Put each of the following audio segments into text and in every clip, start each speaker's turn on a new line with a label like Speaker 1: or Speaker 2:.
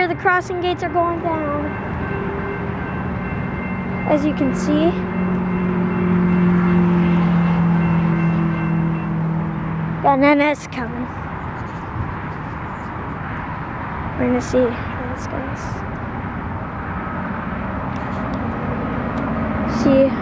Speaker 1: here the crossing gates are going down. As you can see. Got an NS coming. We're gonna see how this goes. See.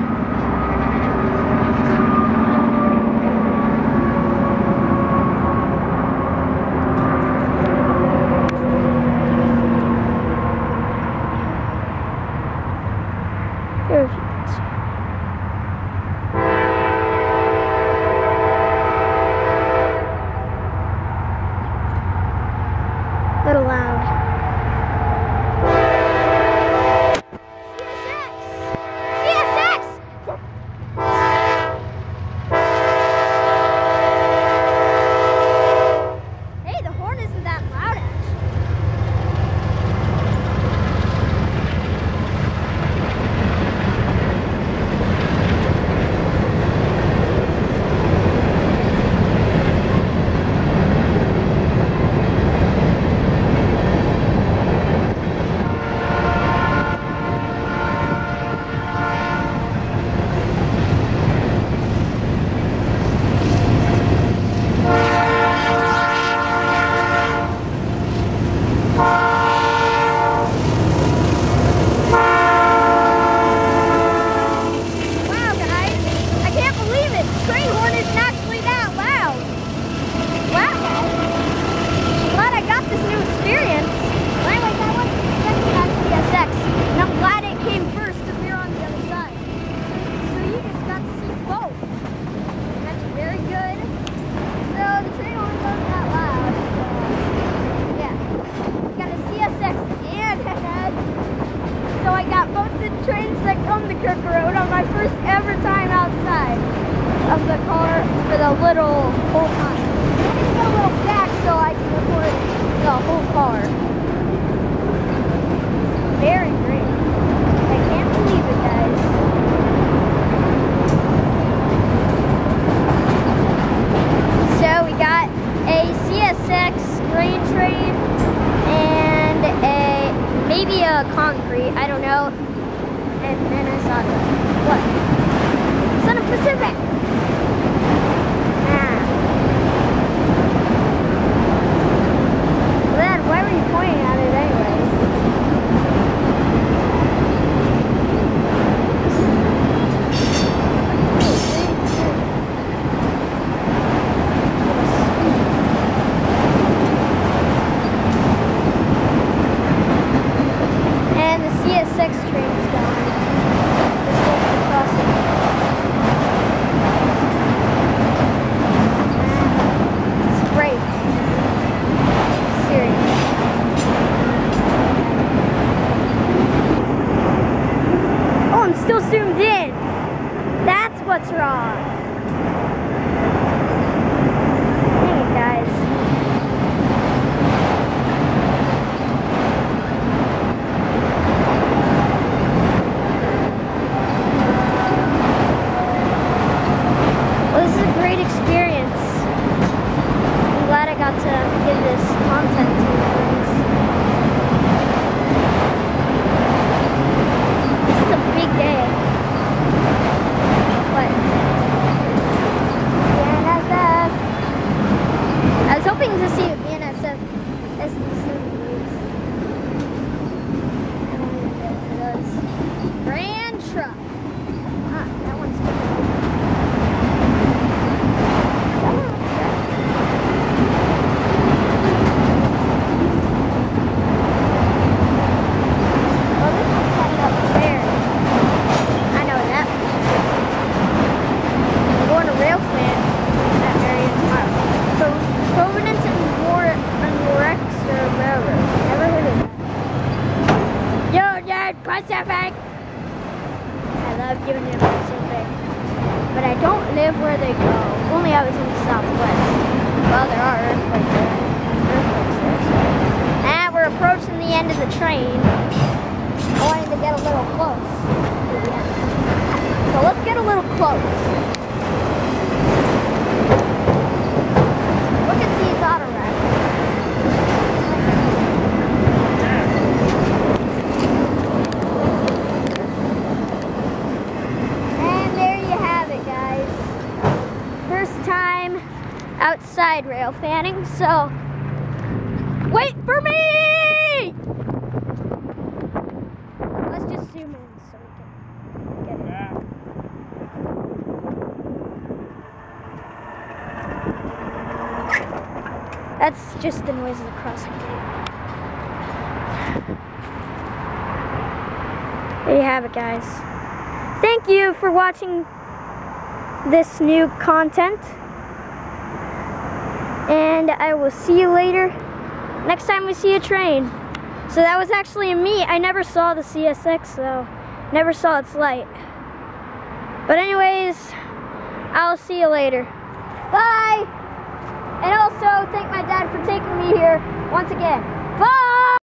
Speaker 1: Here, if you can see. A little loud. CSX! Hey, the horn isn't that loud actually. Trains that come to Cooke Road on my first ever time outside of the car for the little whole time. I need to get a little back so I can record the whole car. Very great. I can't believe it, guys. So we got a CSX grain train and maybe a concrete, I don't know. And then I saw what? Southern Pacific! Then why were you pointing at it anyways? And the CSX train is gone. Still zoomed in. That's what's wrong. Dang it, guys. Well, this is a great experience. I'm glad I got to give this content to you guys. This is a big day. I was hoping to see a BNSF SD-70s. I don't even get one of those. Grand truck. Ah, that one's good. That one looks good. Well, this one's headed up there. I know that. I'm going to Railfanning in that area tomorrow. So, Providence and Rex Railroad. Never heard of that. Yo, Dad, Pacific! I love giving them Pacific. But I don't live where they go. If only I was in the Southwest. Well, there are earthquakes there. And we're approaching the end of the train. I wanted to get a little close to the end. So let's get a little close. Look at these Autorack. ride Railfanning, so wait for me! Let's just zoom in so we can get it. That's just the noise of the crossing gate. There you have it, guys. Thank you for watching this new content. And I will see you later next time we see a train. So that was actually me. I never saw the CSX, though. Never saw its light. But anyways, I'll see you later. Bye! And also, thank my dad for taking me here once again. Bye!